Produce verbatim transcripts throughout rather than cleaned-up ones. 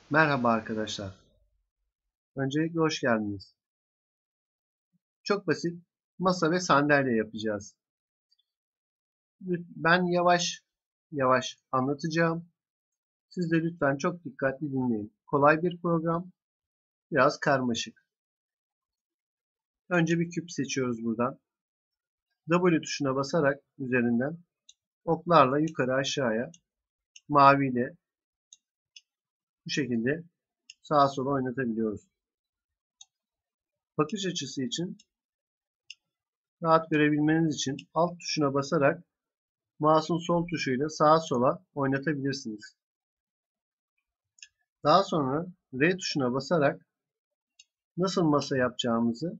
Merhaba arkadaşlar. Öncelikle hoş geldiniz. Çok basit masa ve sandalye yapacağız. Ben yavaş yavaş anlatacağım. Siz de lütfen çok dikkatli dinleyin. Kolay bir program, biraz karmaşık. Önce bir küp seçiyoruz buradan. W tuşuna basarak üzerinden oklarla yukarı aşağıya maviyle bu şekilde sağa sola oynatabiliyoruz. Bakış açısı için rahat görebilmeniz için alt tuşuna basarak mouse'un sol tuşuyla sağa sola oynatabilirsiniz. Daha sonra R tuşuna basarak nasıl masa yapacağımızı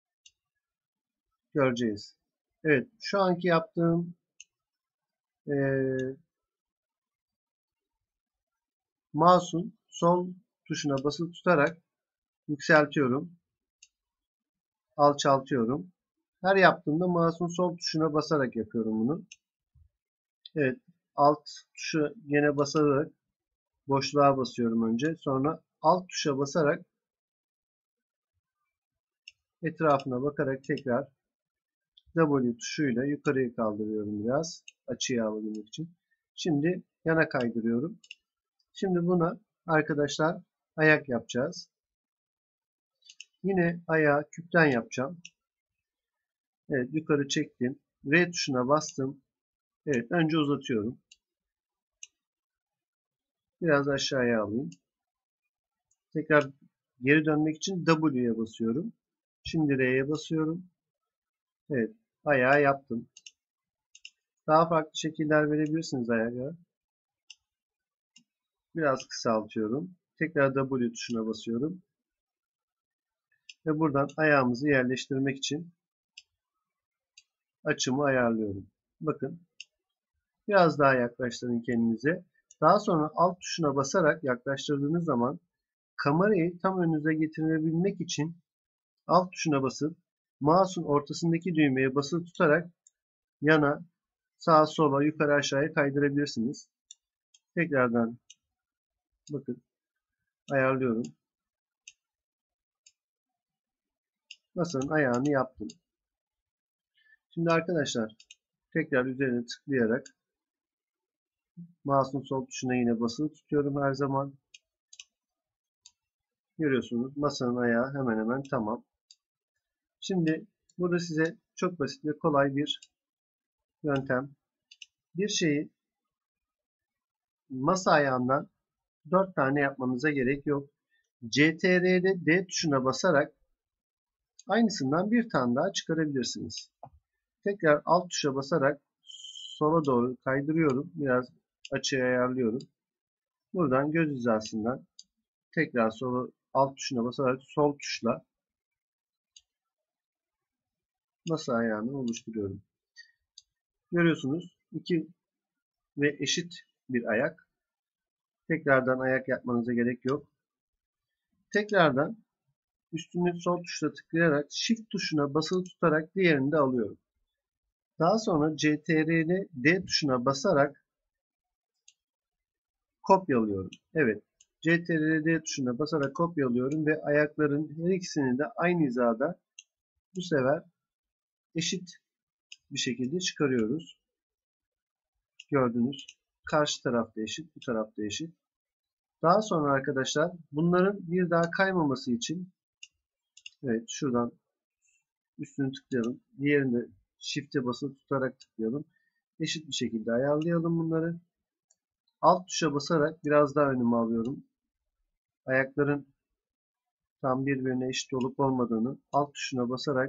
göreceğiz. Evet, şu anki yaptığım e, mouse'un sol tuşuna basılı tutarak yükseltiyorum, alçaltıyorum. Her yaptığımda mouse'un sol tuşuna basarak yapıyorum bunu. Evet, alt tuşa gene basarak boşluğa basıyorum önce. Sonra alt tuşa basarak etrafına bakarak tekrar W tuşuyla yukarıya kaldırıyorum biraz. Açıyı alabilmek için. Şimdi yana kaydırıyorum. Şimdi buna arkadaşlar ayak yapacağız. Yine ayağı küpten yapacağım. Evet, yukarı çektim. R tuşuna bastım. Evet, önce uzatıyorum. Biraz aşağıya alayım. Tekrar geri dönmek için W'ye basıyorum. Şimdi R'ye basıyorum. Evet, ayağı yaptım. Daha farklı şekiller verebilirsiniz ayağa. Biraz kısaltıyorum. Tekrar W tuşuna basıyorum. Ve buradan ayağımızı yerleştirmek için açımı ayarlıyorum. Bakın, biraz daha yaklaştırın kendinize. Daha sonra alt tuşuna basarak yaklaştırdığınız zaman kamerayı tam önünüze getirebilmek için alt tuşuna basıp mouse'un ortasındaki düğmeye basılı tutarak yana, sağa sola, yukarı aşağıya kaydırabilirsiniz. Tekrardan bakın ayarlıyorum. Masanın ayağını yaptım. Şimdi arkadaşlar tekrar üzerine tıklayarak mouse'un sol tuşuna yine basılı tutuyorum her zaman. Görüyorsunuz masanın ayağı hemen hemen tamam. Şimdi burada size çok basit ve kolay bir yöntem. Bir şeyi masa ayağından dört tane yapmanıza gerek yok. C T R L D tuşuna basarak aynısından bir tane daha çıkarabilirsiniz. Tekrar alt tuşa basarak sola doğru kaydırıyorum. Biraz açıyı ayarlıyorum. Buradan göz hizasından tekrar sola alt tuşuna basarak sol tuşla masa ayağını oluşturuyorum. Görüyorsunuz iki ve eşit bir ayak. Tekrardan ayak yapmanıza gerek yok. Tekrardan üstünü sol tuşla tıklayarak Shift tuşuna basılı tutarak diğerini de alıyorum. Daha sonra C T R L D tuşuna basarak kopyalıyorum. Evet, C T R L D tuşuna basarak kopyalıyorum ve ayakların her ikisini de aynı hizada bu sefer eşit bir şekilde çıkarıyoruz. Gördüğünüz karşı tarafta eşit, bu tarafta eşit. Daha sonra arkadaşlar bunların bir daha kaymaması için evet şuradan üstünü tıklayalım. Diğerinde Shift'e basılı tutarak tıklayalım. Eşit bir şekilde ayarlayalım bunları. Alt tuşa basarak biraz daha önüme alıyorum. Ayakların tam birbirine eşit olup olmadığını alt tuşuna basarak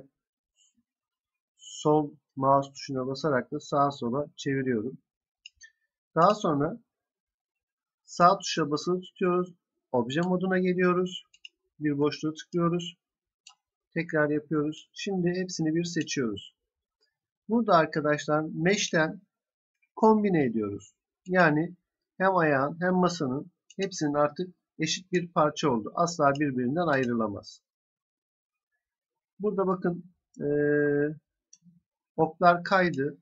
sol mouse tuşuna basarak da sağa sola çeviriyorum. Daha sonra sağ tuşa basılı tutuyoruz. Obje moduna geliyoruz. Bir boşluğa tıklıyoruz. Tekrar yapıyoruz. Şimdi hepsini bir seçiyoruz. Burada arkadaşlar Mesh'ten kombine ediyoruz. Yani hem ayağın hem masanın hepsinin artık eşit bir parça oldu. Asla birbirinden ayrılamaz. Burada bakın ee, oklar kaydı.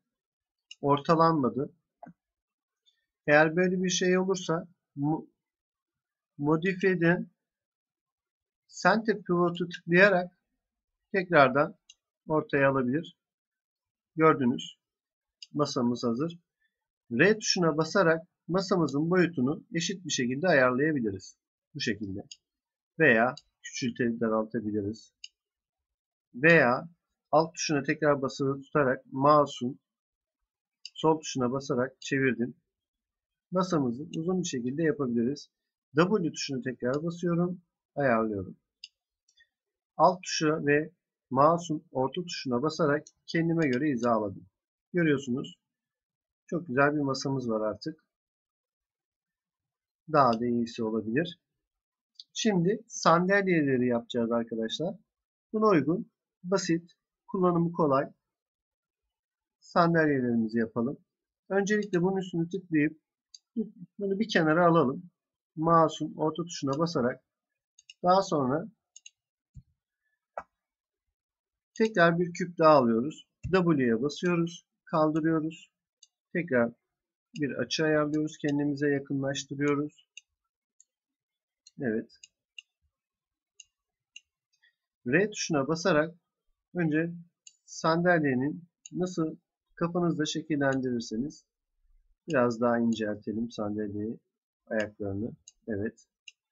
Ortalanmadı. Eğer böyle bir şey olursa Modify'den Center Pivot'u tıklayarak tekrardan ortaya alabilir. Gördünüz. Masamız hazır. R tuşuna basarak masamızın boyutunu eşit bir şekilde ayarlayabiliriz. Bu şekilde. Veya küçültip daraltabiliriz. Veya alt tuşuna tekrar basılı tutarak mouse'un sol tuşuna basarak çevirdim. Masamızı uzun bir şekilde yapabiliriz. W tuşunu tekrar basıyorum. Ayarlıyorum. Alt tuşa ve mouse'un orta tuşuna basarak kendime göre hizaladım. Görüyorsunuz. Çok güzel bir masamız var artık. Daha da iyisi olabilir. Şimdi sandalyeleri yapacağız arkadaşlar. Buna uygun, basit, kullanımı kolay sandalyelerimizi yapalım. Öncelikle bunun üstünü tıklayıp bunu bir kenara alalım. Mouse'un orta tuşuna basarak daha sonra tekrar bir küp daha alıyoruz. W'ye basıyoruz. Kaldırıyoruz. Tekrar bir açı ayarlıyoruz. Kendimize yakınlaştırıyoruz. Evet. R tuşuna basarak önce sandalyenin nasıl kafanızda şekillendirirseniz biraz daha inceltelim sandalyeyi, ayaklarını. Evet.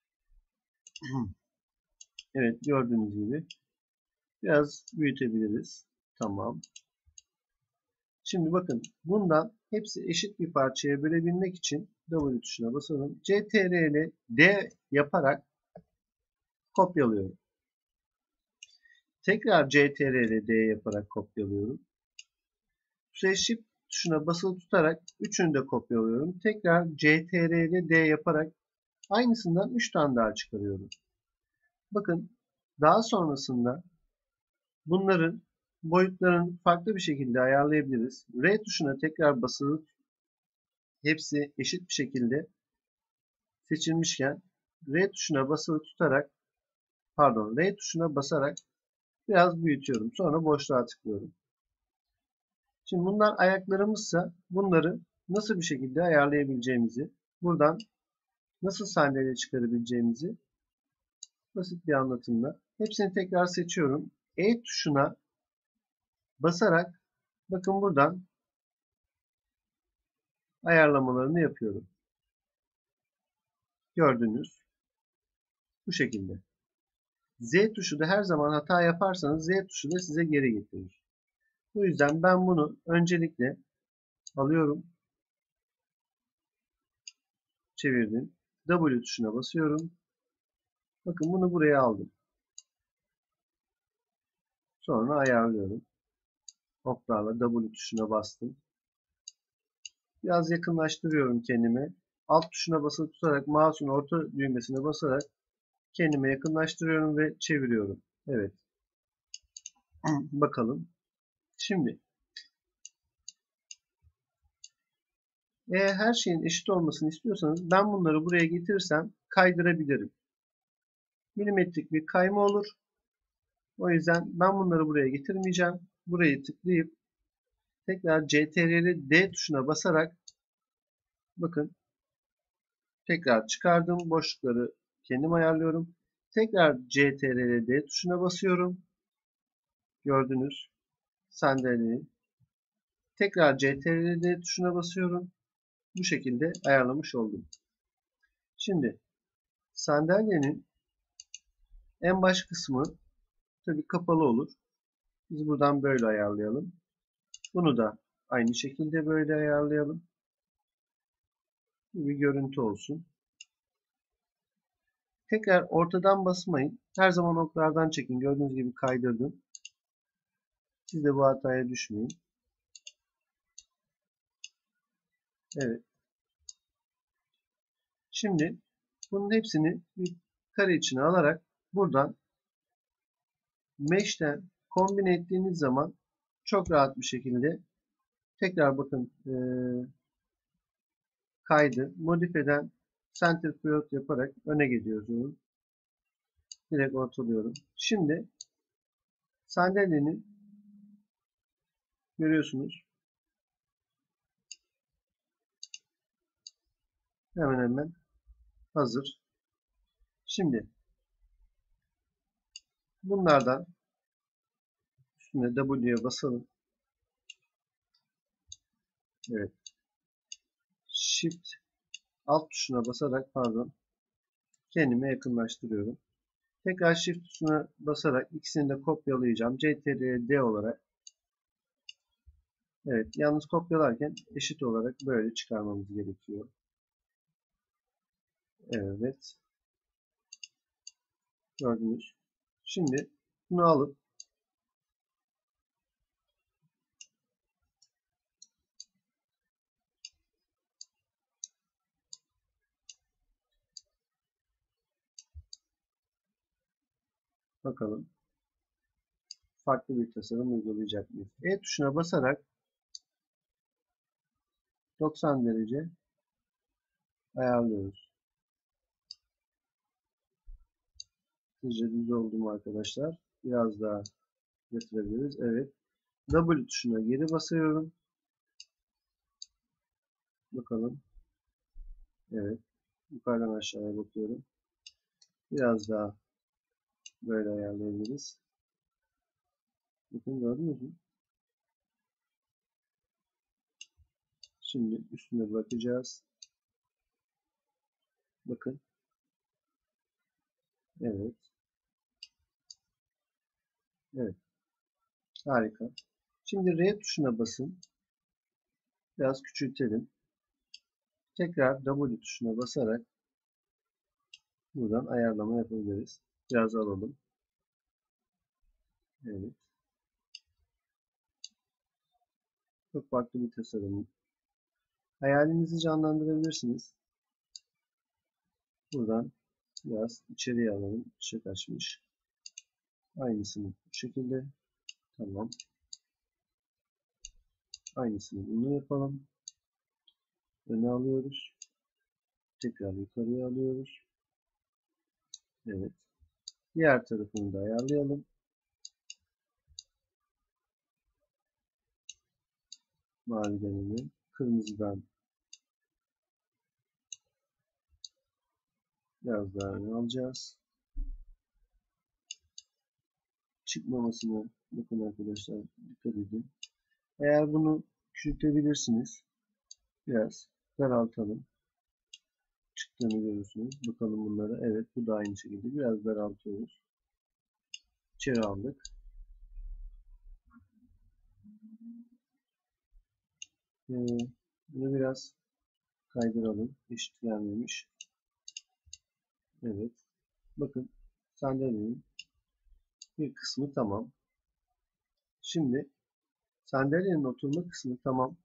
Evet, gördüğünüz gibi. Biraz büyütebiliriz. Tamam. Şimdi bakın bundan hepsi eşit bir parçaya bölebilmek için W tuşuna basalım. C T R L D yaparak kopyalıyorum. Tekrar C T R L D yaparak kopyalıyorum. Shift tuşuna basılı tutarak üçünü de kopyalıyorum. Tekrar C T R L D yaparak aynısından üç tane daha çıkarıyorum. Bakın daha sonrasında bunların boyutlarını farklı bir şekilde ayarlayabiliriz. R tuşuna tekrar basılı hepsi eşit bir şekilde seçilmişken R tuşuna basılı tutarak pardon R tuşuna basarak biraz büyütüyorum. Sonra boşluğa tıklıyorum. Şimdi bunlar ayaklarımızsa bunları nasıl bir şekilde ayarlayabileceğimizi, buradan nasıl sandalye çıkarabileceğimizi basit bir anlatımla hepsini tekrar seçiyorum. E tuşuna basarak bakın buradan ayarlamalarını yapıyorum. Gördüğünüz bu şekilde. Z tuşu da her zaman hata yaparsanız Z tuşu da size geri getirir. Bu yüzden ben bunu öncelikle alıyorum. Çevirdim. W tuşuna basıyorum. Bakın bunu buraya aldım. Sonra ayarlıyorum. Oklarla W tuşuna bastım. Biraz yakınlaştırıyorum kendimi. Alt tuşuna basılı tutarak mouse'un orta düğmesine basarak kendime yakınlaştırıyorum ve çeviriyorum. Evet. Bakalım. Şimdi eğer her şeyin eşit olmasını istiyorsanız ben bunları buraya getirirsem kaydırabilirim. Milimetrik bir kayma olur. O yüzden ben bunları buraya getirmeyeceğim. Burayı tıklayıp tekrar C T R L D tuşuna basarak bakın tekrar çıkardığım boşlukları kendim ayarlıyorum. Tekrar C T R L D tuşuna basıyorum. Gördünüz sandalyeyi. Tekrar C T R L D tuşuna basıyorum. Bu şekilde ayarlamış oldum. Şimdi sandalyenin en baş kısmı tabii kapalı olur. Biz buradan böyle ayarlayalım. Bunu da aynı şekilde böyle ayarlayalım. Bir görüntü olsun. Tekrar ortadan basmayın. Her zaman oklardan çekin. Gördüğünüz gibi kaydırdım. Siz de bu hataya düşmeyin. Evet. Şimdi bunun hepsini bir kare içine alarak buradan Mesh'ten kombine ettiğiniz zaman çok rahat bir şekilde tekrar bakın e, kaydı modifeden center pivot yaparak öne gidiyoruz. Direkt ortalıyorum. Şimdi sandalyenin görüyorsunuz hemen hemen hazır. Şimdi bunlardan üstüne W'ye basalım. Evet. Shift alt tuşuna basarak pardon kendime yakınlaştırıyorum. Tekrar Shift tuşuna basarak ikisini de kopyalayacağım. Ctrl D olarak. Evet. Yalnız kopyalarken eşit olarak böyle çıkarmamız gerekiyor. Evet. Gördünüz. Şimdi bunu alıp bakalım farklı bir tasarım uygulayacak mıyız? E tuşuna basarak doksan derece ayarlıyoruz. Sizce düz oldu mu arkadaşlar? Biraz daha getirebiliriz. Evet. W tuşuna geri basıyorum. Bakalım. Evet. Yukarıdan aşağıya bakıyorum. Biraz daha böyle ayarlayabiliriz. Bakın gördünüz mü? Şimdi üstüne bakacağız. Bakın. Evet. Evet. Harika. Şimdi R tuşuna basın. Biraz küçültelim. Tekrar W tuşuna basarak buradan ayarlama yapabiliriz. Biraz alalım. Evet. Çok farklı bir tasarım. Hayalinizi canlandırabilirsiniz. Buradan biraz içeriye alalım. Işık açmış. Aynısını bu şekilde. Tamam. Aynısını bunu yapalım. Öne alıyoruz. Tekrar yukarıya alıyoruz. Evet. Diğer tarafını da ayarlayalım. Maviden öne. Kırmızıdan biraz daha öne alacağız. Çıkmamasına bakın arkadaşlar. Dikkat edin. Eğer bunu küçültebilirsiniz. Biraz daraltalım. Çıktığını görürsünüz. Bakalım bunlara. Evet, bu da aynı şekilde. Biraz daraltıyoruz. İçeri aldık. Ee, bunu biraz kaydıralım. Eşit gelmemiş. Evet. Bakın sandalyenin bir kısmı tamam. Şimdi sandalyenin oturma kısmı tamam.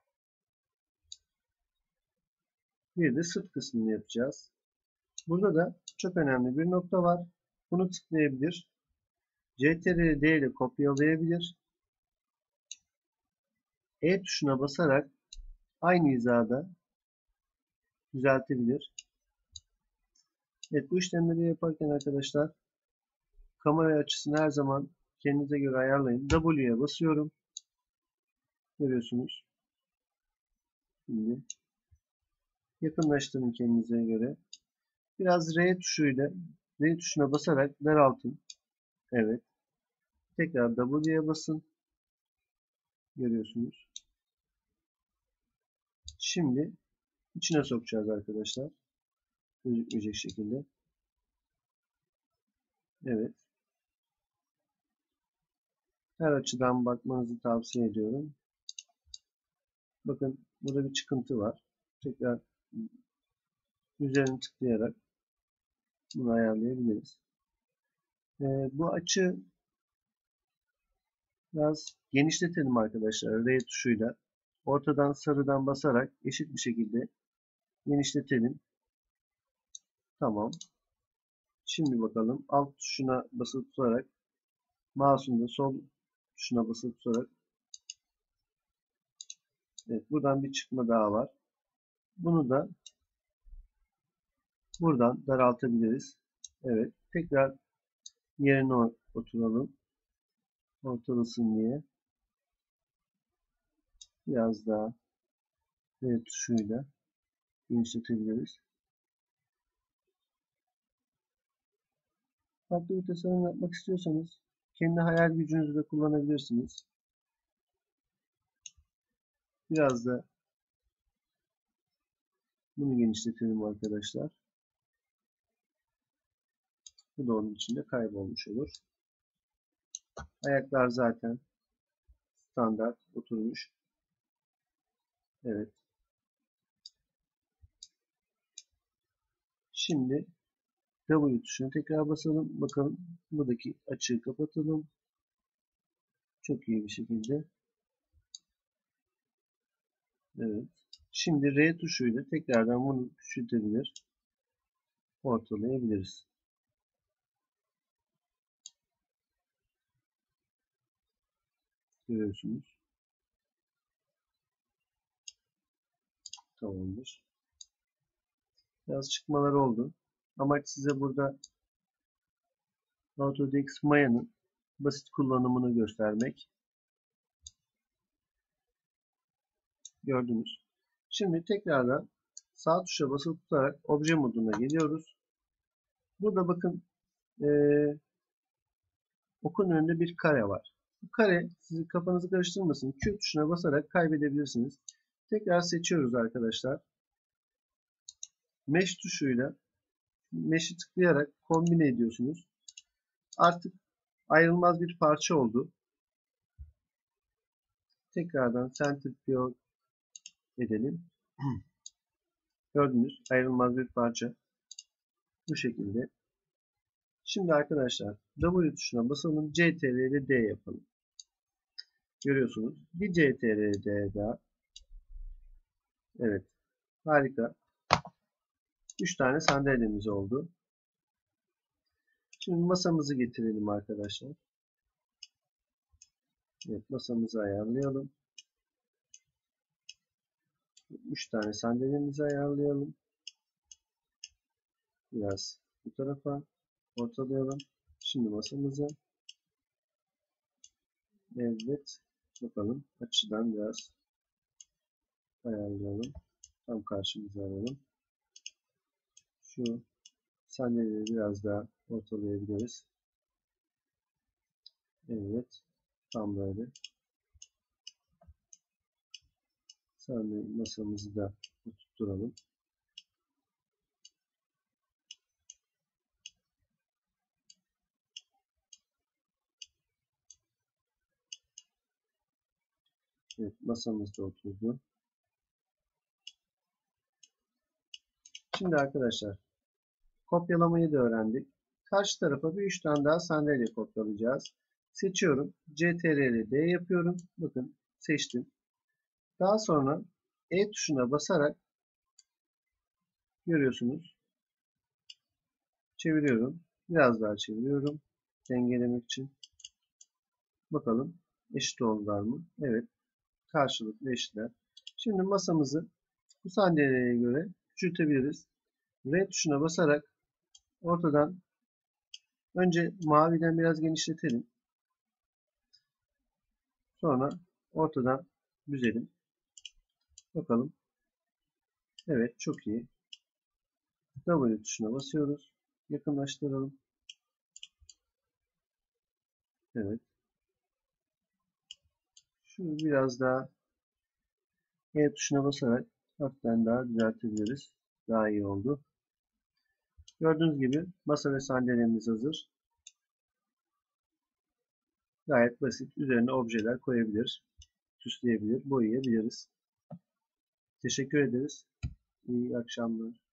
Bir de sırt kısmını yapacağız. Burada da çok önemli bir nokta var. Bunu tıklayabilir. Ctrl D ile kopyalayabilir. E tuşuna basarak aynı hizada düzeltebilir. Evet, bu işlemleri yaparken arkadaşlar kamera açısını her zaman kendinize göre ayarlayın. W'ye basıyorum. Görüyorsunuz. Şimdi yakınlaştırın kendinize göre. Biraz R tuşuyla R tuşuna basarak daraltın. Evet. Tekrar W'ye basın. Görüyorsunuz. Şimdi içine sokacağız arkadaşlar. Gözükmeyecek şekilde. Evet. Her açıdan bakmanızı tavsiye ediyorum. Bakın burada bir çıkıntı var. Tekrar üzerine tıklayarak bunu ayarlayabiliriz. Ee, bu açı biraz genişletelim arkadaşlar R tuşuyla. Ortadan sarıdan basarak eşit bir şekilde genişletelim. Tamam. Şimdi bakalım alt tuşuna basılı tutarak mouse'un da sol tuşuna basılı tutarak evet, buradan bir çıkma daha var. Bunu da buradan daraltabiliriz. Evet. Tekrar yerine oturalım. Ortalasın diye. Biraz daha R tuşuyla genişletebiliriz. Farklı bir tasarım yapmak istiyorsanız kendi hayal gücünüzü de kullanabilirsiniz. Biraz da bunu genişletelim arkadaşlar. Bu da onun içinde kaybolmuş olur. Ayaklar zaten standart oturmuş. Evet. Şimdi W tuşuna tekrar basalım. Bakalım buradaki açığı kapatalım. Çok iyi bir şekilde. Evet. Şimdi R tuşuyla tekrardan bunu küçültebilir, ortalayabiliriz. Görüyorsunuz. Tamamdır. Biraz çıkmalar oldu. Amaç size burada AutoDesk Maya'nın basit kullanımını göstermek. Gördünüz. Şimdi tekrardan sağ tuşa basılı tutarak obje moduna geliyoruz. Burada bakın e, okun önünde bir kare var. Bu kare sizi kafanızı karıştırmasın. Q tuşuna basarak kaybedebilirsiniz. Tekrar seçiyoruz arkadaşlar. Mesh tuşuyla Mesh'i tıklayarak kombine ediyorsunuz. Artık ayrılmaz bir parça oldu. Tekrardan Center Pivot edelim. Gördünüz, ayrılmaz bir parça. Bu şekilde. Şimdi arkadaşlar W tuşuna basalım. C T R L D yapalım. Görüyorsunuz. Bir C T R L D daha. Evet. Harika. üç tane sandalyemiz oldu. Şimdi masamızı getirelim arkadaşlar. Evet, masamızı ayarlayalım. üç tane sandalyemizi ayarlayalım. Biraz bu tarafa ortalayalım. Şimdi masamızı, evet, bakalım açıdan biraz ayarlayalım. Tam karşımıza alalım. Şu sandalyeyi biraz daha ortalayabiliriz. Evet. Tam böyle. Sandalye masamızı da tutturalım. Evet. Masamız da oturdu. Şimdi arkadaşlar kopyalamayı da öğrendik. Karşı tarafa bir üç tane daha sandalye kopyalayacağız. Seçiyorum. C T R L D yapıyorum. Bakın seçtim. Daha sonra E tuşuna basarak görüyorsunuz. Çeviriyorum. Biraz daha çeviriyorum. Dengelemek için. Bakalım eşit oldular mı? Evet. Karşılıklı eşitler. Şimdi masamızı bu sandalyeye göre küçültebiliriz. R tuşuna basarak ortadan önce maviden biraz genişletelim. Sonra ortadan büzelim. Bakalım. Evet, çok iyi. W tuşuna basıyoruz. Yakınlaştıralım. Evet. Şunu biraz daha E tuşuna basarak hafiften daha düzeltebiliriz. Daha iyi oldu. Gördüğünüz gibi masa ve sandalyemiz hazır. Gayet basit. Üzerine objeler koyabilir, süsleyebilir, boyayabiliriz. Teşekkür ederiz. İyi akşamlar.